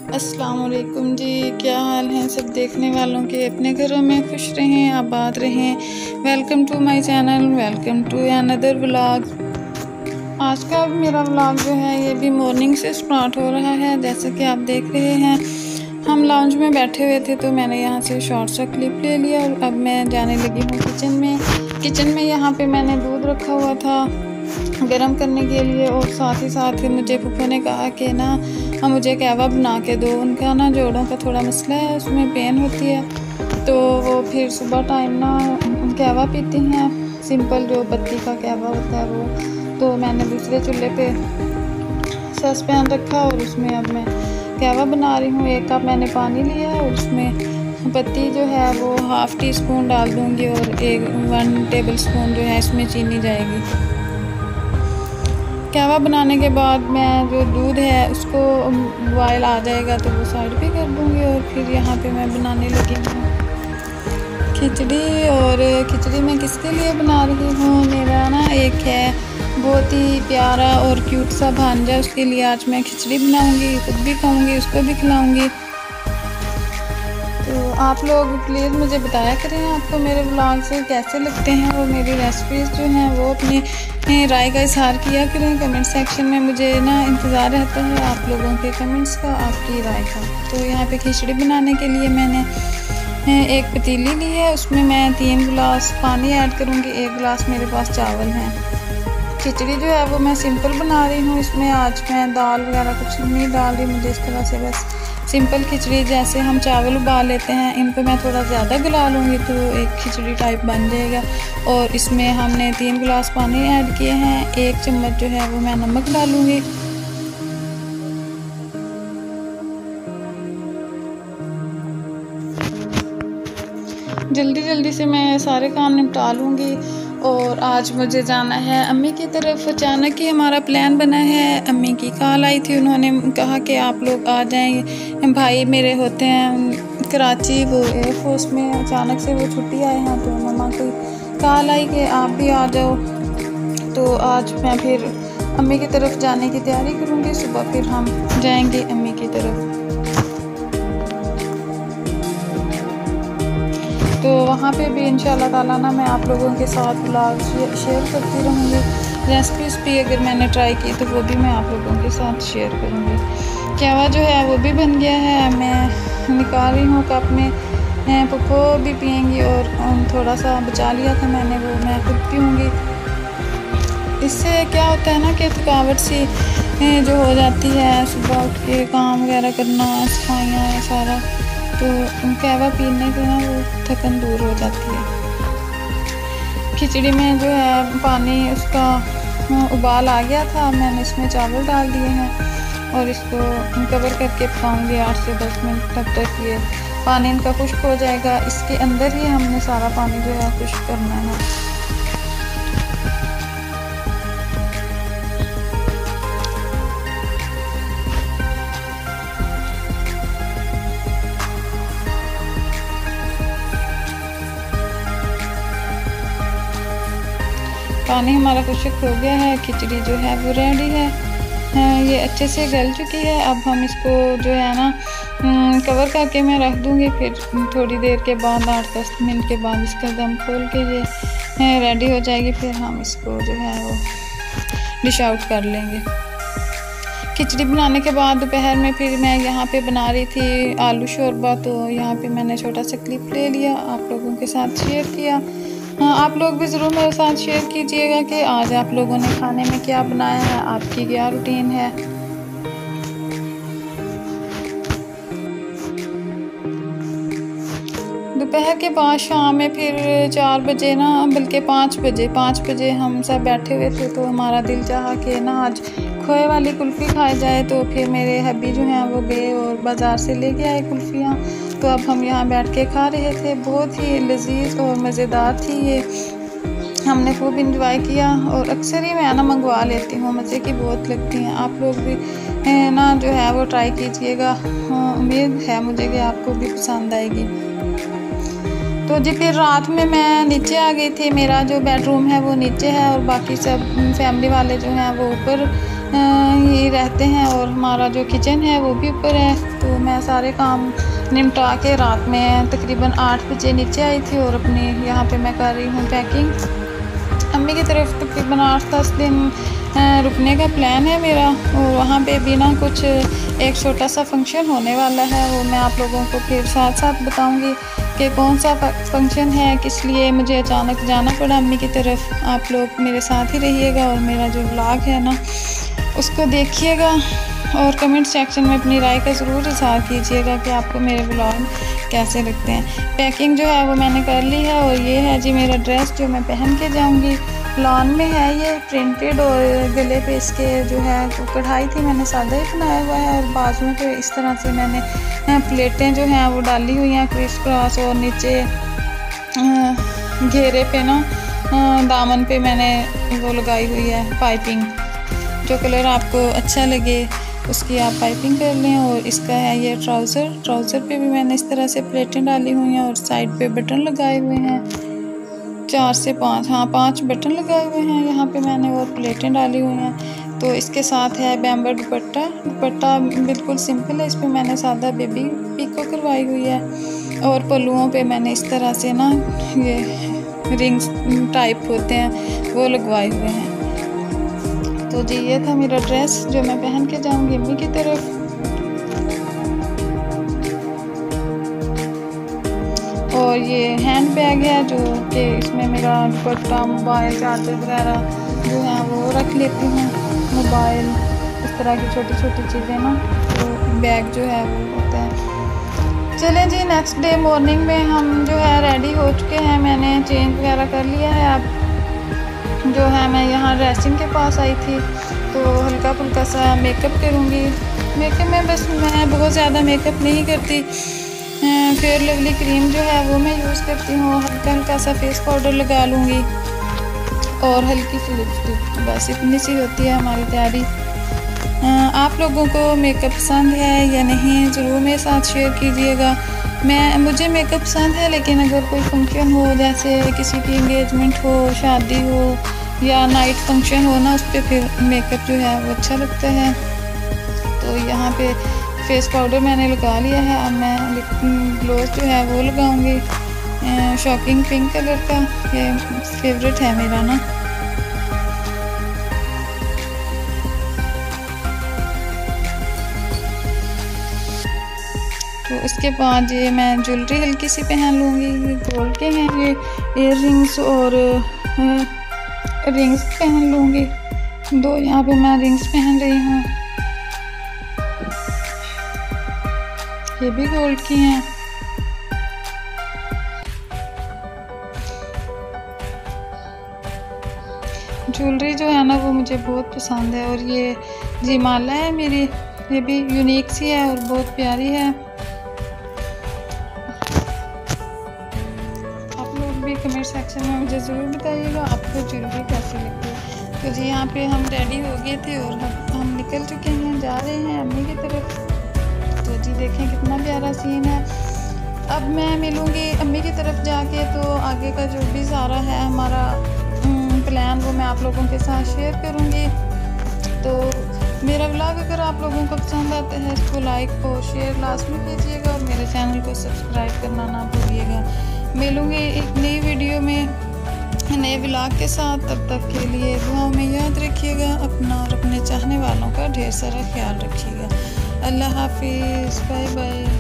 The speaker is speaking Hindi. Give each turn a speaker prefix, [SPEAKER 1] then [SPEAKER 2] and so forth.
[SPEAKER 1] अस्सलाम वालेकुम जी, क्या हाल हैं सब देखने वालों के। अपने घरों में खुश रहें, आबाद रहें। Welcome to my channel, welcome to another vlog. आज का मेरा व्लॉग जो है ये भी मॉर्निंग से स्टार्ट हो रहा है। जैसे कि आप देख रहे हैं, हम लाउंज में बैठे हुए थे तो मैंने यहाँ से शॉर्ट सा क्लिप ले लिया और अब मैं जाने लगी हूँ किचन में। यहाँ पे मैंने दूध रखा हुआ था गरम करने के लिए, और साथ ही साथ मुझे फूफो ने कहा कि ना मुझे कहवा बना के दो। उनका ना जोड़ों का थोड़ा मसला है, उसमें पेन होती है, तो वो फिर सुबह टाइम ना कहवा पीती हैं, सिंपल जो पत्ती का कहवा होता है वो। तो मैंने दूसरे चूल्हे पे सस पैन रखा और उसमें अब मैं कहवा बना रही हूँ। 1 कप मैंने पानी लिया और उसमें पत्ती जो है वो ½ टीस्पून डाल दूँगी और 1 टेबल स्पून जो है इसमें चीनी जाएगी। कहवा बनाने के बाद मैं जो दूध है उसको बॉयल आ जाएगा तो वो साइड पे कर दूँगी, और फिर यहाँ पे मैं बनाने लगी हूँ खिचड़ी। और खिचड़ी मैं किसके लिए बना रही हूँ, मेरा ना एक है बहुत ही प्यारा और क्यूट सा भांजा, उसके लिए आज मैं खिचड़ी बनाऊँगी, खुद भी खाऊँगी, उसको भी खिलाऊँगी। तो आप लोग प्लीज़ मुझे बताया करें आपको मेरे व्लॉग से कैसे लगते हैं, और मेरी रेसिपीज़ जो हैं वो अपनी राय का इजहार किया करें कमेंट सेक्शन में। मुझे ना इंतज़ार रहता है आप लोगों के कमेंट्स का, आपकी राय का। तो यहाँ पे खिचड़ी बनाने के लिए मैंने एक पतीली ली है, उसमें मैं 3 गिलास पानी ऐड करूँगी, 1 गिलास मेरे पास चावल हैं। खिचड़ी जो है वो मैं सिंपल बना रही हूँ, इसमें आज मैं दाल वगैरह कुछ नहीं डाल रही। मुझे इस तरह से बस सिंपल खिचड़ी, जैसे हम चावल उबाल लेते हैं, इनको मैं थोड़ा ज़्यादा गला लूँगी तो एक खिचड़ी टाइप बन जाएगा। और इसमें हमने 3 गिलास पानी ऐड किए हैं, 1 चम्मच जो है वो मैं नमक डालूँगी। जल्दी से मैं सारे काम निपटा लूँगी। और आज मुझे जाना है अम्मी की तरफ। अचानक ही हमारा प्लान बना है, अम्मी की कॉल आई थी, उन्होंने कहा कि आप लोग आ जाएं। भाई मेरे होते हैं कराची, वो एयरफोर्स में, अचानक से वो छुट्टी आए हैं, तो मम्मा की कॉल आई कि आप भी आ जाओ। तो आज मैं फिर अम्मी की तरफ जाने की तैयारी करूँगी, सुबह फिर हम जाएँगे अम्मी की तरफ। तो वहाँ पे भी इंशाल्लाह ताला ना मैं आप लोगों के साथ व्लॉग शेयर करती रहूँगी। रेसिपीज़ भी अगर मैंने ट्राई की तो वो भी मैं आप लोगों के साथ शेयर करूँगी। कहवा जो है वो भी बन गया है, मैं निकाल रही हूँ कप में। पप्पो भी पियेंगी और थोड़ा सा बचा लिया था मैंने, वो मैं खुद पीऊँगी। इससे क्या होता है ना कि थकावट सी जो हो जाती है, सुबह उठ के काम वगैरह करना, सफाइयाँ सारा, तो कहवा पीने से ना वो थकन दूर हो जाती है। खिचड़ी में जो है पानी उसका उबाल आ गया था, मैंने इसमें चावल डाल दिए हैं और इसको कवर करके पकाऊंगी 8 से 10 मिनट, तब तक ये पानी इनका खुश्क हो जाएगा। इसके अंदर ही हमने सारा पानी जो है खुश्क करना है। पानी हमारा खुश्क हो गया है, खिचड़ी जो है वो रेडी है। ये अच्छे से गल चुकी है। अब हम इसको जो है ना कवर करके मैं रख दूँगी, फिर थोड़ी देर के बाद 8-10 मिनट के बाद इसका दम खोल के ये रेडी हो जाएगी। फिर हम इसको जो है वो डिश आउट कर लेंगे। खिचड़ी बनाने के बाद दोपहर में फिर मैं यहाँ पे बना रही थी आलू शोरबा, तो यहाँ पे मैंने छोटा सा क्लिप ले लिया, आप लोगों के साथ शेयर किया। आप लोग भी ज़रूर मेरे साथ शेयर कीजिएगा कि आज आप लोगों ने खाने में क्या बनाया है, आपकी क्या रूटीन है। दोपहर के बाद शाम में फिर 4 बजे ना, बल्कि 5 बजे हम सब बैठे हुए थे, तो हमारा दिल चाहा कि ना आज खोए वाली कुल्फ़ी खाई जाए। तो फिर मेरे हब्बी जो हैं वो गए और बाज़ार से लेके आए कुल्फ़ियाँ। तो अब हम यहाँ बैठ के खा रहे थे, बहुत ही लजीज और मज़ेदार थी ये, हमने खूब इंजॉय किया। और अक्सर ही मैं ना मंगवा लेती हूँ, मज़े की बहुत लगती हैं। आप लोग भी ना जो है वो ट्राई कीजिएगा, उम्मीद है मुझे कि आपको भी पसंद आएगी। तो जी फिर रात में मैं नीचे आ गई थी, मेरा जो बेडरूम है वो नीचे है और बाकी सब फैमिली वाले जो हैं वो ऊपर ही रहते हैं और हमारा जो किचन है वो भी ऊपर है। तो मैं सारे काम निपटा के रात में तकरीबन 8 बजे नीचे आई थी और अपनी यहाँ पे मैं कर रही हूँ पैकिंग। अम्मी की तरफ तकरीबन 8-10 दिन रुकने का प्लान है मेरा, और वहाँ पे भी ना कुछ एक छोटा सा फंक्शन होने वाला है, वो मैं आप लोगों को फिर साथ साथ बताऊँगी कि कौन सा फंक्शन है, किस लिए मुझे अचानक जाना पड़ा अम्मी की तरफ। आप लोग मेरे साथ ही रहिएगा और मेरा जो व्लॉग है ना उसको देखिएगा, और कमेंट सेक्शन में अपनी राय का ज़रूर इज़हार कीजिएगा कि आपको मेरे व्लॉग कैसे लगते हैं। पैकिंग जो है वो मैंने कर ली है, और ये है जी मेरा ड्रेस जो मैं पहन के जाऊंगी। लॉन में है ये प्रिंटेड, और गले पे इसके जो है कढ़ाई थी मैंने सादा ही बनाया हुआ है, और बाजुओं पे इस तरह से मैंने प्लेटें जो हैं वो डाली हुई हैं क्रिस क्रॉस, और नीचे घेरे पे ना दामन पे मैंने वो लगाई हुई है पाइपिंग। जो कलर आपको अच्छा लगे उसकी आप पाइपिंग कर लें। और इसका है ये ट्राउज़र पे भी मैंने इस तरह से प्लेटें डाली हुई हैं, और साइड पे बटन लगाए हुए हैं 4 से 5, हाँ 5 बटन लगाए हुए हैं यहाँ पे मैंने, और प्लेटें डाली हुई हैं। तो इसके साथ है बैम्बर दुपट्टा बिल्कुल सिंपल है, इस पर मैंने सादा बेबी पिको करवाई हुई है, और पल्लुओं पे मैंने इस तरह से ना ये रिंग्स टाइप होते हैं वो लगवाए हुए हैं। तो जी ये था मेरा ड्रेस जो मैं पहन के जाऊंगी अम्मी की तरफ। और ये हैंड बैग है जो कि इसमें मेरा दुपट्टा, मोबाइल, चार्जर वगैरह जो है वो रख लेती हूँ, मोबाइल, इस तरह की छोटी छोटी चीज़ें ना, तो बैग जो है वो होता है। चलें जी, नेक्स्ट डे मॉर्निंग में हम जो है रेडी हो चुके हैं, मैंने चेंज वगैरह कर लिया है। अब जो है मैं यहाँ ड्रेसिंग के पास आई थी, तो हल्का फुल्का सा मेकअप करूँगी। मेकअप में बस मैं बहुत ज़्यादा मेकअप नहीं करती, फेयर लवली क्रीम जो है वो मैं यूज़ करती हूँ, हल्का हल्का सा फेस पाउडर लगा लूँगी और हल्की सी लिपस्टिक, बस इतनी सी होती है हमारी तैयारी। आप लोगों को मेकअप पसंद है या नहीं ज़रूर मेरे साथ शेयर कीजिएगा। मुझे मेकअप पसंद है, लेकिन अगर कोई फंक्शन हो, जैसे किसी की एंगेजमेंट हो, शादी हो या नाइट फंक्शन हो ना, उस पर फिर मेकअप जो है वो अच्छा लगता है। तो यहाँ पे फेस पाउडर मैंने लगा लिया है, अब मैं ग्लोज जो है वो लगाऊंगी, शॉकिंग पिंक कलर का, ये फेवरेट है मेरा ना। तो उसके बाद ये मैं ज्वेलरी हल्की सी पहन लूँगी, ये गोल्ड के हैं, ये इयर रिंग्स और रिंग्स पहन लूँगी। 2 यहाँ पे मैं रिंग्स पहन रही हूँ, ये भी गोल्ड की हैं। ज्वेलरी जो है ना वो मुझे बहुत पसंद है, और ये जी माला है मेरी, ये भी यूनिक सी है और बहुत प्यारी है। कमेंट सेक्शन में मुझे ज़रूर बताइएगा आपको ज्वेलरी कैसी लगती है। तो जी यहाँ पे हम रेडी हो गए थे और हम निकल चुके हैं, जा रहे हैं अम्मी की तरफ। तो जी देखें कितना प्यारा सीन है। अब मैं मिलूँगी अम्मी की तरफ जाके, तो आगे का जो भी सारा है हमारा प्लान वो मैं आप लोगों के साथ शेयर करूँगी। तो मेरा व्लॉग अगर आप लोगों को पसंद आता है इसको लाइक और शेयर लाजमी कीजिएगा, और मेरे चैनल को सब्सक्राइब करना ना भूलिएगा। मिलूँगी एक नई वीडियो में नए व्लॉग के साथ, तब तक के लिए दुआओं में याद रखिएगा अपना और अपने चाहने वालों का ढेर सारा ख्याल रखिएगा। अल्लाह हाफिज़, बाय बाय।